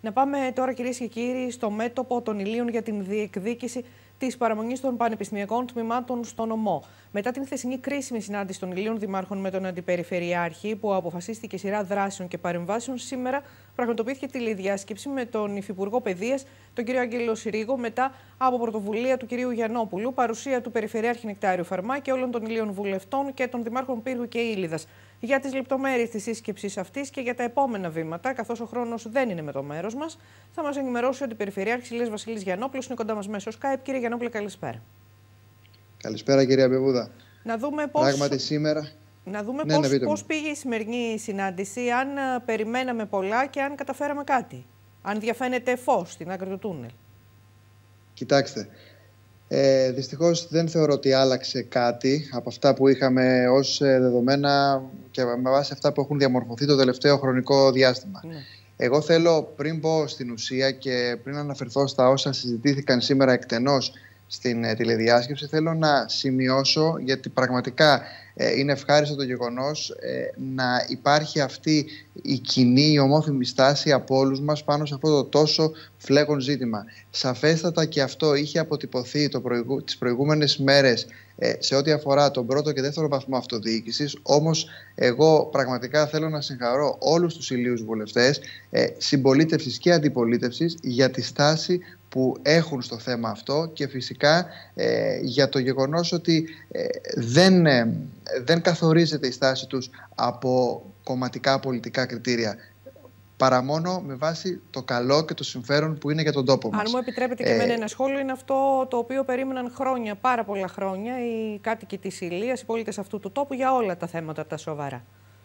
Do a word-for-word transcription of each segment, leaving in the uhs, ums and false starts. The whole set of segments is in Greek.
Να πάμε τώρα, κυρίες και κύριοι, στο μέτωπο των Ηλίων για την διεκδίκηση της παραμονής των πανεπιστημιακών τμήματων στο νομό. Μετά την χθεσινή κρίσιμη συνάντηση των Ηλίων Δημάρχων με τον Αντιπεριφερειάρχη, που αποφασίστηκε σειρά δράσεων και παρεμβάσεων, σήμερα πραγματοποιήθηκε τηλεδιάσκεψη με τον Υφυπουργό Παιδείας, τον κ. Άγγελο Συρίγο, μετά από πρωτοβουλία του κ. Γιαννόπουλου, παρουσία του Περιφερειάρχη Νεκτάριου Φαρμά και όλων των Ηλίων βουλευτών και των Δημάρχων Πύργου και Ήλιδας. Για τις λεπτομέρειες της σύσκεψης αυτής και για τα επόμενα βήματα, καθώς ο χρόνος δεν είναι με το μέρος μας, θα μας ενημερώσει ο Αντιπεριφερειάρχης Ηλίας Βασίλης Γιαννόπουλος. Είναι κοντά μας μέσω Skype. Κύριε Γιαννόπουλε, καλησπέρα. Καλησπέρα, κυρία Μπεβούδα. Να δούμε πώς, Πράγματι σήμερα... να δούμε ναι, πώς, ναι, πώς πήγε η σημερινή συνάντηση, αν περιμέναμε πολλά και αν καταφέραμε κάτι. Αν διαφαίνεται φως στην άκρη του τούνελ. Κοιτάξτε, ε, δυστυχώς δεν θεωρώ ότι άλλαξε κάτι από αυτά που είχαμε ως δεδομένα και με βάση αυτά που έχουν διαμορφωθεί το τελευταίο χρονικό διάστημα. Ναι. Εγώ θέλω, πριν πω στην ουσία και πριν αναφερθώ στα όσα συζητήθηκαν σήμερα εκτενώς στην ε, τηλεδιάσκεψη, θέλω να σημειώσω, γιατί πραγματικά ε, είναι ευχάριστο το γεγονός ε, να υπάρχει αυτή η κοινή, η ομόφημη στάση από όλους μας πάνω σε αυτό το τόσο φλέγον ζήτημα. Σαφέστατα και αυτό είχε αποτυπωθεί το προηγου... τις προηγούμενες μέρες ε, σε ό,τι αφορά τον πρώτο και δεύτερο βαθμό αυτοδιοίκησης. Όμως εγώ πραγματικά θέλω να συγχαρώ όλους τους Ηλίους βουλευτές, ε, συμπολίτευσης και αντιπολίτευσης, για τη στάση που έχουν στο θέμα αυτό και φυσικά ε, για το γεγονός ότι ε, δεν, ε, δεν καθορίζεται η στάση τους από κομματικά πολιτικά κριτήρια, παρά μόνο με βάση το καλό και το συμφέρον που είναι για τον τόπο μας. Αν μου επιτρέπετε και ε, εμένα ένα σχόλιο, είναι αυτό το οποίο περίμεναν χρόνια, πάρα πολλά χρόνια, οι κάτοικοι της Ηλίας, οι πολίτες αυτού του τόπου, για όλα τα θέματα τα σοβαρά.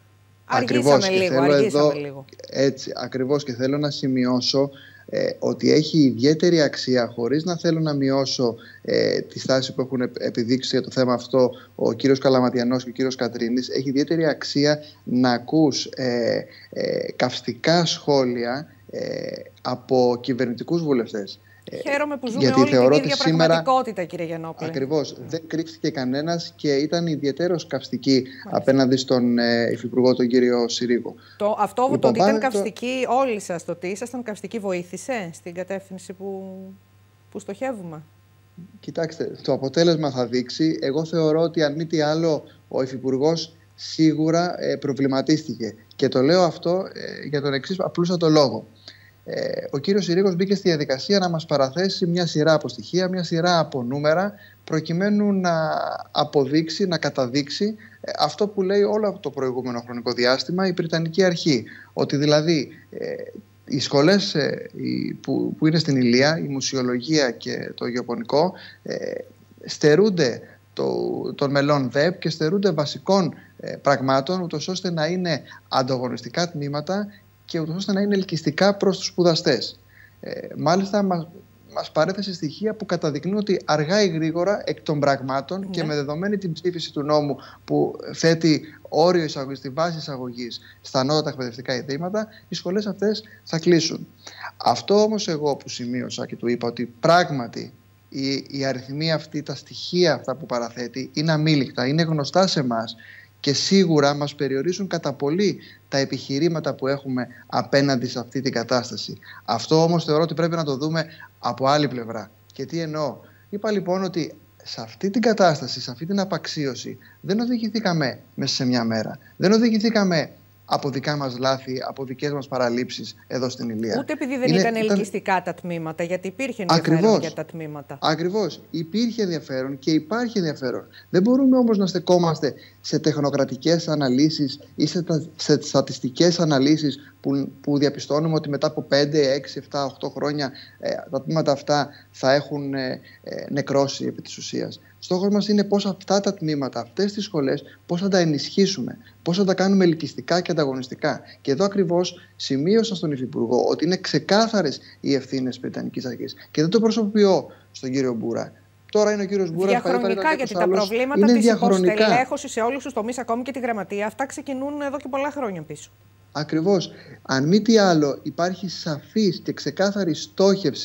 Αργήσαμε λίγο, αργήσαμε εδώ, λίγο. Έτσι, ακριβώς, και θέλω να σημειώσω Ε, ότι έχει ιδιαίτερη αξία, χωρίς να θέλω να μειώσω ε, τη στάση που έχουν επιδείξει για το θέμα αυτό ο κύριος Καλαματιανός και ο κύριος Κατρίνης, έχει ιδιαίτερη αξία να ακούς ε, ε, καυστικά σχόλια ε, από κυβερνητικούς βουλευτές. Χαίρομαι που ζούμε Γιατί όλη θεωρώ την ίδια σήμερα, πραγματικότητα, κύριε Γιαννόπουλε. Ακριβώς. Δεν κρύφτηκε κανένας και ήταν ιδιαίτερος καυστική Μάλιστα. απέναντι στον ε, Υφυπουργό, τον κύριο Συρίγο. Το, αυτό λοιπόν, το ότι ήταν καυστική, το... όλοι σας το ότι ήσασταν καυστική, βοήθησε στην κατεύθυνση που, που στοχεύουμε? Κοιτάξτε, το αποτέλεσμα θα δείξει. Εγώ θεωρώ ότι αν μη τι άλλο ο Υφυπουργός σίγουρα ε, προβληματίστηκε. Και το λέω αυτό ε, για τον εξής απλούστατο λόγο. Ε, ο κύριος Συρίγος μπήκε στη διαδικασία να μας παραθέσει μια σειρά από στοιχεία, μια σειρά από νούμερα, προκειμένου να αποδείξει, να καταδείξει ε, αυτό που λέει όλο το προηγούμενο χρονικό διάστημα η Βρετανική Αρχή. Ότι δηλαδή ε, οι σχολές ε, οι, που, που είναι στην Ηλία, η μουσιολογία και το γεωπονικό, ε, στερούνται το, των μελών ΔΕΠ και στερούνται βασικών ε, πραγμάτων, ούτως ώστε να είναι ανταγωνιστικά τμήματα και ούτως ώστε να είναι ελκυστικά προς τους σπουδαστές. Ε, μάλιστα, μας, μας παρέθεσε στοιχεία που καταδεικνύουν ότι αργά ή γρήγορα, εκ των πραγμάτων ναι. και με δεδομένη την ψήφιση του νόμου που θέτει όριο εισαγωγής, στη βάση εισαγωγής στα ανώτατα εκπαιδευτικά ιδρύματα, οι σχολές αυτές θα κλείσουν. Αυτό όμως εγώ που σημείωσα και του είπα ότι πράγματι η, η αριθμή αυτή, τα στοιχεία αυτά που παραθέτει είναι αμήλικτα, είναι γνωστά σε εμάς. Και σίγουρα μας περιορίζουν κατά πολύ τα επιχειρήματα που έχουμε απέναντι σε αυτή την κατάσταση. Αυτό όμως θεωρώ ότι πρέπει να το δούμε από άλλη πλευρά. Και τι εννοώ? Είπα λοιπόν ότι σε αυτή την κατάσταση, σε αυτή την απαξίωση δεν οδηγηθήκαμε μέσα σε μια μέρα. Δεν οδηγηθήκαμε από δικά μας λάθη, από δικές μας παραλήψεις εδώ στην Ηλία. Ούτε επειδή δεν Είναι, ήταν ελκυστικά ήταν... τα τμήματα, γιατί υπήρχε ενδιαφέρον Ακριβώς. για τα τμήματα. Ακριβώς. Υπήρχε ενδιαφέρον και υπάρχει ενδιαφέρον. Δεν μπορούμε όμως να στεκόμαστε σε τεχνοκρατικές αναλύσεις ή σε, σε στατιστικές αναλύσεις που, που διαπιστώνουμε ότι μετά από πέντε, έξι, επτά, οκτώ χρόνια ε, τα τμήματα αυτά θα έχουν ε, ε, νεκρώσει επί της ουσίας. Στόχος μας είναι πώς αυτά τα τμήματα, αυτές τις σχολές, πώς θα τα ενισχύσουμε, πώς θα τα κάνουμε ελκυστικά και ανταγωνιστικά. Και εδώ ακριβώς σημείωσα στον Υφυπουργό ότι είναι ξεκάθαρες οι ευθύνες της Βρετανικής Αρχής. Και δεν το προσωπιώ στον κύριο Μπούρα. Τώρα είναι ο κύριος Μπούρα. Διαχρονικά, γιατί τα προβλήματα της υποστελέχωσης σε όλους τους τομείς, ακόμη και τη γραμματεία, αυτά ξεκινούν εδώ και πολλά χρόνια πίσω. Ακριβώς. Αν μη τι άλλο, υπάρχει σαφής και ξεκάθαρη στόχευση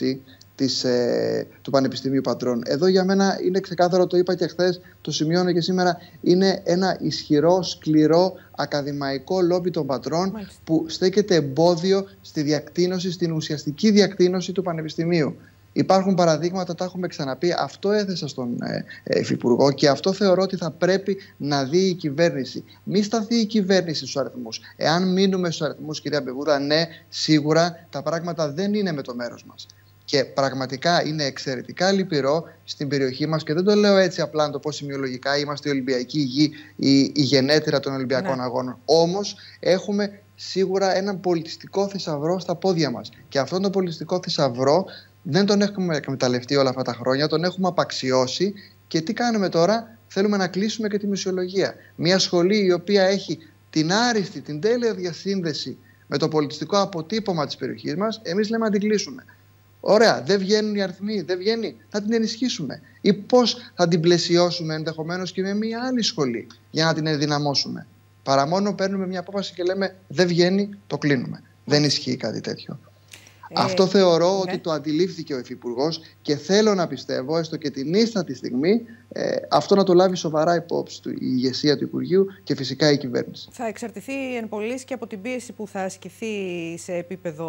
της, ε, του Πανεπιστημίου Πατρών. Εδώ για μένα είναι ξεκάθαρο, το είπα και χθες, το σημειώνω και σήμερα, είναι ένα ισχυρό, σκληρό, ακαδημαϊκό λόμπι των πατρών, Μάλιστα. που στέκεται εμπόδιο στη διακτείνωση, στην ουσιαστική διακτείνωση του Πανεπιστημίου. Υπάρχουν παραδείγματα, τα έχουμε ξαναπεί, αυτό έθεσα στον ε, Υφυπουργό και αυτό θεωρώ ότι θα πρέπει να δει η κυβέρνηση. Μη σταθεί η κυβέρνηση στους αριθμούς. Εάν μείνουμε στους αριθμούς, κυρία Μπεβούδα, ναι, σίγουρα τα πράγματα δεν είναι με το μέρος μας. Και πραγματικά είναι εξαιρετικά λυπηρό στην περιοχή μας, και δεν το λέω έτσι απλά να το πω σημειολογικά, είμαστε η Ολυμπιακή γη, η, η γενέτειρα των Ολυμπιακών ναι. αγώνων. Όμως έχουμε σίγουρα έναν πολιτιστικό θησαυρό στα πόδια μας. Και αυτόν τον πολιτιστικό θησαυρό δεν τον έχουμε εκμεταλλευτεί όλα αυτά τα χρόνια, τον έχουμε απαξιώσει. Και τι κάνουμε τώρα? Θέλουμε να κλείσουμε και τη μουσιολογία. Μια σχολή η οποία έχει την άριστη, την τέλεια διασύνδεση με το πολιτιστικό αποτύπωμα της περιοχής μας, εμείς λέμε να την κλείσουμε. Ωραία, δεν βγαίνουν οι αριθμοί, δεν βγαίνει, θα την ενισχύσουμε. Ή πώς θα την πλαισιώσουμε ενδεχομένως και με μια άλλη σχολή για να την ενδυναμώσουμε. Παρά μόνο παίρνουμε μια απόφαση και λέμε δεν βγαίνει, το κλείνουμε. Δεν ισχύει κάτι τέτοιο. Ε, Αυτό θεωρώ ναι. ότι το αντιλήφθηκε ο Υφυπουργός και θέλω να πιστεύω, έστω και την ίστατη στιγμή, ε, αυτό να το λάβει σοβαρά υπόψη του η ηγεσία του Υπουργείου και φυσικά η κυβέρνηση. Θα εξαρτηθεί εν πολλοίς και από την πίεση που θα ασκηθεί σε επίπεδο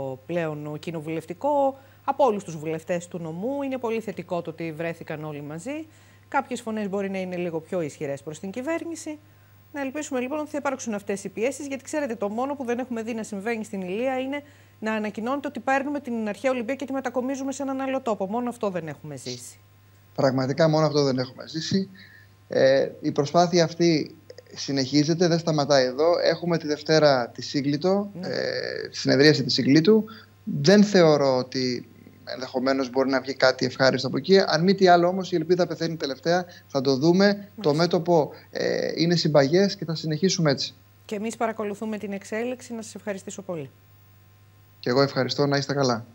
πλέον κοινοβουλευτικό από όλους τους βουλευτές του νομού. Είναι πολύ θετικό το ότι βρέθηκαν όλοι μαζί. Κάποιες φωνές μπορεί να είναι λίγο πιο ισχυρές προς την κυβέρνηση. Να ελπίσουμε λοιπόν ότι θα υπάρξουν αυτές οι πιέσεις, γιατί ξέρετε, το μόνο που δεν έχουμε δει να συμβαίνει στην Ηλία είναι να ανακοινώνεται ότι παίρνουμε την αρχαία Ολυμπία και τη μετακομίζουμε σε έναν άλλο τόπο. Μόνο αυτό δεν έχουμε ζήσει. Πραγματικά μόνο αυτό δεν έχουμε ζήσει. Ε, η προσπάθεια αυτή συνεχίζεται, δεν σταματάει εδώ. Έχουμε τη Δευτέρα τη Σύγκλιτο, ναι. ε, τη συνεδρίαση τη Σύγκλιτου. Δεν θεωρώ ότι ενδεχομένως μπορεί να βγει κάτι ευχάριστο από εκεί. Αν μη τι άλλο όμως, η ελπίδα πεθαίνει τελευταία. Θα το δούμε. Μάλιστα. Το μέτωπο ε, είναι συμπαγές και θα συνεχίσουμε έτσι. Και εμείς παρακολουθούμε την εξέλιξη. Να σας ευχαριστήσω πολύ. Και εγώ ευχαριστώ. Να είστε καλά.